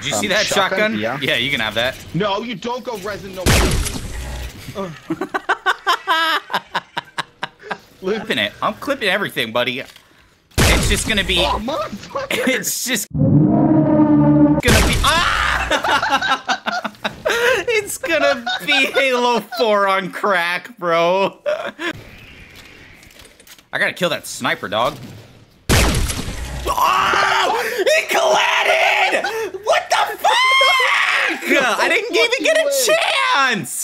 Did you see that shotgun? Yeah. Yeah, you can have that. No, you don't go resin. No. Clipping it. I'm clipping everything, buddy. It's just gonna be. Oh, motherfucker. It's just gonna be. Ah! It's gonna be Halo 4 on crack, bro. I gotta kill that sniper, dog. Oh! He collided! What the fuck? I didn't even get a chance!